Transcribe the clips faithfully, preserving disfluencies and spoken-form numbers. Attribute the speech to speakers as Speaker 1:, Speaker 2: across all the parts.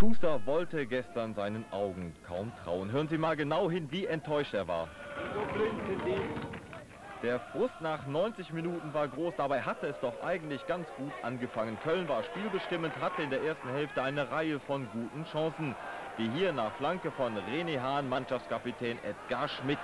Speaker 1: Schuster wollte gestern seinen Augen kaum trauen. Hören Sie mal genau hin, wie enttäuscht er war.
Speaker 2: So blind sind die.
Speaker 1: Der Frust nach neunzig Minuten war groß, dabei hatte es doch eigentlich ganz gut angefangen. Köln war spielbestimmend, hatte in der ersten Hälfte eine Reihe von guten Chancen. Wie hier nach Flanke von René Hahn, Mannschaftskapitän Edgar Schmidt.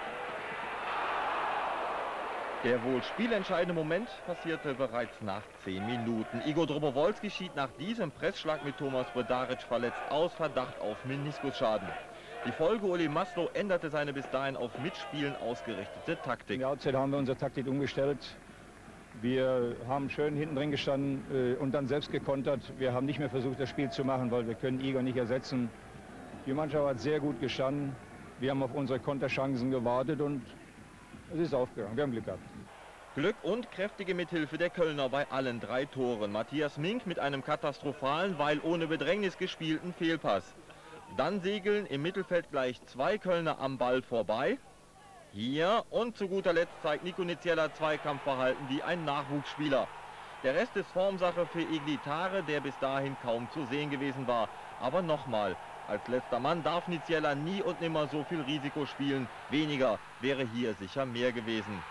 Speaker 1: Der wohl spielentscheidende Moment passierte bereits nach zehn Minuten. Igor Dobrowolski schied nach diesem Pressschlag mit Thomas Bredaric verletzt aus Verdacht auf Meniskusschaden. Die Folge: Uli Maslow änderte seine bis dahin auf Mitspielen ausgerichtete Taktik.
Speaker 3: In der Halbzeit haben wir unsere Taktik umgestellt. Wir haben schön hinten drin gestanden äh, und dann selbst gekontert. Wir haben nicht mehr versucht, das Spiel zu machen, weil wir können Igor nicht ersetzen. Die Mannschaft hat sehr gut gestanden. Wir haben auf unsere Konterchancen gewartet und es ist aufgegangen. Wir haben Glück gehabt.
Speaker 1: Glück und kräftige Mithilfe der Kölner bei allen drei Toren. Matthias Mink mit einem katastrophalen, weil ohne Bedrängnis gespielten Fehlpass. Dann segeln im Mittelfeld gleich zwei Kölner am Ball vorbei. Hier und zu guter Letzt zeigt Nico Niziela Zweikampfverhalten wie ein Nachwuchsspieler. Der Rest ist Formsache für Iglitare, der bis dahin kaum zu sehen gewesen war. Aber nochmal, als letzter Mann darf Niziela nie und nimmer so viel Risiko spielen. Weniger wäre hier sicher mehr gewesen.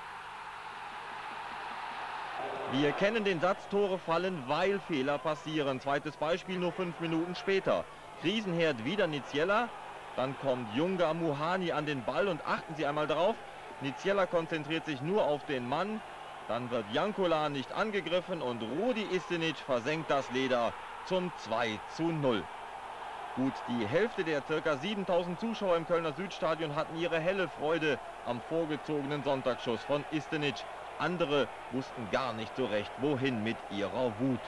Speaker 1: Wir kennen den Satz, Tore fallen, weil Fehler passieren. Zweites Beispiel nur fünf Minuten später. Krisenherd wieder Niziela, dann kommt Junga Muhani an den Ball und achten Sie einmal drauf, Niziela konzentriert sich nur auf den Mann, dann wird Jankola nicht angegriffen und Rudi Istinic versenkt das Leder zum zwei zu null. Gut, die Hälfte der ca. siebentausend Zuschauer im Kölner Südstadion hatten ihre helle Freude am vorgezogenen Sonntagsschuss von Istinic. Andere wussten gar nicht so recht, wohin mit ihrer Wut.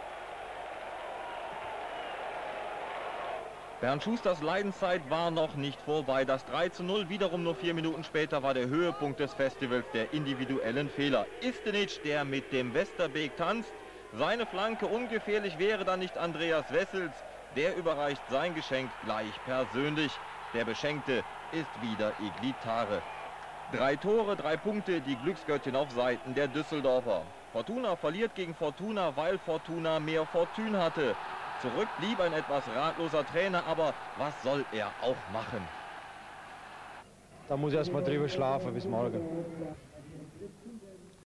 Speaker 1: Bernd Schusters Leidenszeit war noch nicht vorbei. Das drei zu null wiederum nur vier Minuten später war der Höhepunkt des Festivals der individuellen Fehler. Istinic, der mit dem Westerbeek tanzt. Seine Flanke ungefährlich wäre dann nicht Andreas Wessels. Der überreicht sein Geschenk gleich persönlich. Der Beschenkte ist wieder Iglitare. Drei Tore, drei Punkte, die Glücksgöttin auf Seiten der Düsseldorfer. Fortuna verliert gegen Fortuna, weil Fortuna mehr Fortune hatte. Zurück blieb ein etwas ratloser Trainer, aber was soll er auch machen?
Speaker 3: Da muss ich erst mal drüber schlafen bis morgen.